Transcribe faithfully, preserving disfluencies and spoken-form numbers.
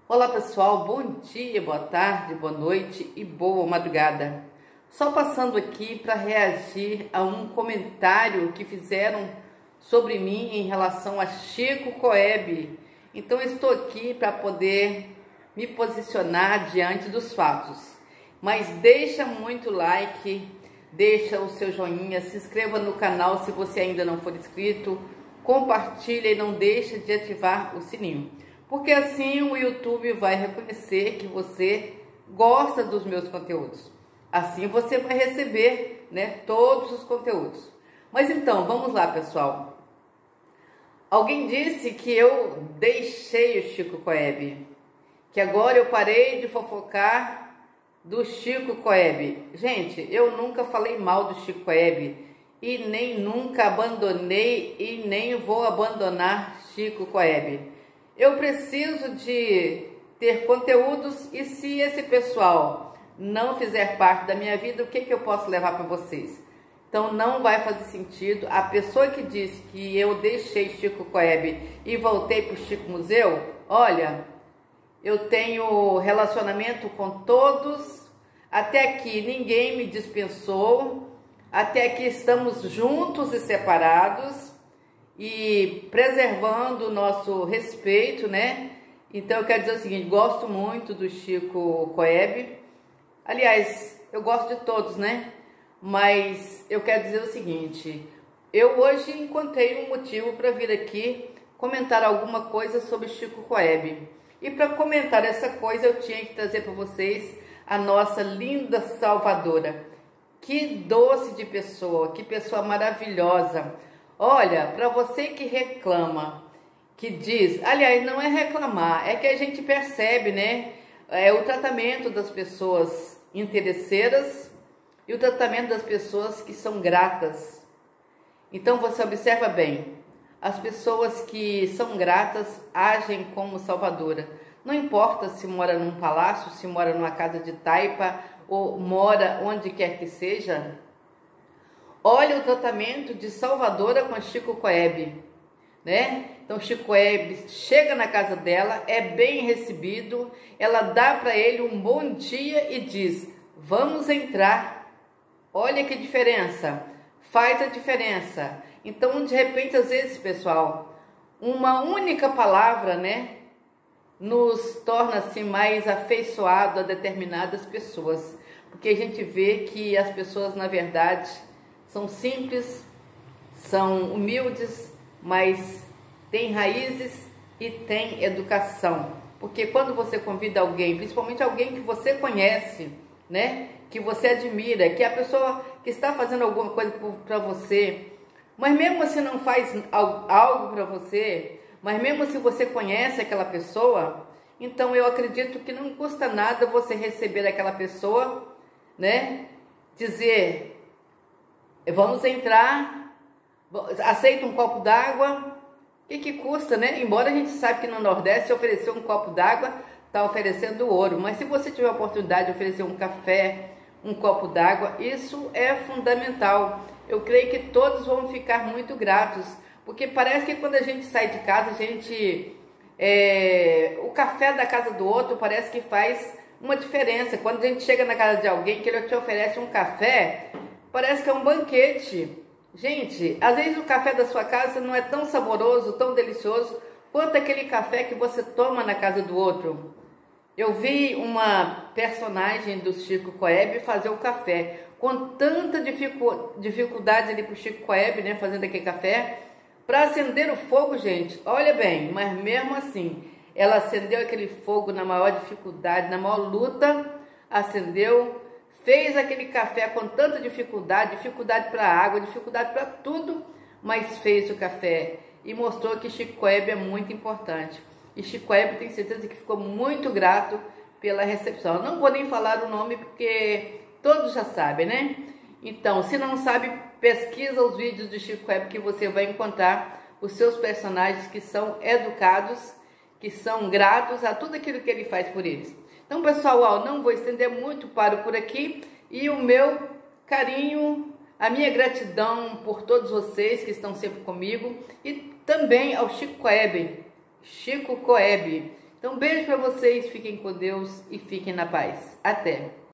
Olá pessoal, bom dia, boa tarde, boa noite e boa madrugada. Só passando aqui para reagir a um comentário que fizeram sobre mim em relação a Chico Coeb. Então estou aqui para poder me posicionar diante dos fatos. Mas deixa muito like, deixa o seu joinha, se inscreva no canal se você ainda não for inscrito, compartilha e não deixa de ativar o sininho. Porque assim o YouTube vai reconhecer que você gosta dos meus conteúdos. Assim você vai receber, né, todos os conteúdos. Mas então, vamos lá, pessoal. Alguém disse que eu deixei o Chico Coeb, que agora eu parei de fofocar do Chico Coeb. Gente, eu nunca falei mal do Chico Coeb e nem nunca abandonei e nem vou abandonar Chico Coeb. Eu preciso de ter conteúdos e se esse pessoal não fizer parte da minha vida, o que, que eu posso levar para vocês? Então não vai fazer sentido. A pessoa que disse que eu deixei Chico Coeb e voltei para o Chico Museu, olha, eu tenho relacionamento com todos, até aqui ninguém me dispensou, até aqui estamos juntos e separados, e preservando o nosso respeito, né? Então eu quero dizer o seguinte, gosto muito do Chico Coeb. Aliás, eu gosto de todos, né? Mas eu quero dizer o seguinte, eu hoje encontrei um motivo para vir aqui comentar alguma coisa sobre Chico Coeb. E para comentar essa coisa eu tinha que trazer para vocês a nossa linda Salvadora. Que doce de pessoa, que pessoa maravilhosa. Olha, para você que reclama, que diz, aliás, não é reclamar, é que a gente percebe, né, é, o tratamento das pessoas interesseiras e o tratamento das pessoas que são gratas. Então você observa bem, as pessoas que são gratas agem como salvadora. Não importa se mora num palácio, se mora numa casa de taipa ou mora onde quer que seja. Olha o tratamento de salvadora com Chico Coeb, né? Então Chico Coeb chega na casa dela, é bem recebido, ela dá para ele um bom dia e diz, vamos entrar. Olha que diferença, faz a diferença. Então de repente às vezes, pessoal, uma única palavra, né, nos torna assim mais afeiçoado a determinadas pessoas, porque a gente vê que as pessoas na verdade são simples, são humildes, mas têm raízes e têm educação. Porque quando você convida alguém, principalmente alguém que você conhece, né, que você admira, que é a pessoa que está fazendo alguma coisa para você, mas mesmo se não faz algo para você, mas mesmo se você conhece aquela pessoa, então eu acredito que não custa nada você receber aquela pessoa, né, dizer, vamos entrar, aceita um copo d'água, o que, que custa, né? Embora a gente sabe que no Nordeste oferecer um copo d'água está oferecendo ouro, mas se você tiver a oportunidade de oferecer um café, um copo d'água, isso é fundamental. Eu creio que todos vão ficar muito gratos, porque parece que quando a gente sai de casa, a gente, é, o café da casa do outro parece que faz uma diferença. Quando a gente chega na casa de alguém que ele te oferece um café, parece que é um banquete. Gente, às vezes o café da sua casa não é tão saboroso, tão delicioso, quanto aquele café que você toma na casa do outro. Eu vi uma personagem do Chico Coeb fazer o café, com tanta dificu dificuldade ali para o Chico Coeb, né, fazendo aquele café, para acender o fogo, gente, olha bem, mas mesmo assim, ela acendeu aquele fogo na maior dificuldade, na maior luta, acendeu, fez aquele café com tanta dificuldade, dificuldade para a água, dificuldade para tudo, mas fez o café e mostrou que Chico Coeb é muito importante. E Chico Coeb tem certeza que ficou muito grato pela recepção. Eu não vou nem falar o nome porque todos já sabem, né? Então, se não sabe, pesquisa os vídeos de Chico Coeb que você vai encontrar os seus personagens que são educados, que são gratos a tudo aquilo que ele faz por eles. Então, pessoal, ó, não vou estender muito, paro por aqui. E o meu carinho, a minha gratidão por todos vocês que estão sempre comigo. E também ao Chico Coeb. Chico Coeb. Então, beijo para vocês, fiquem com Deus e fiquem na paz. Até!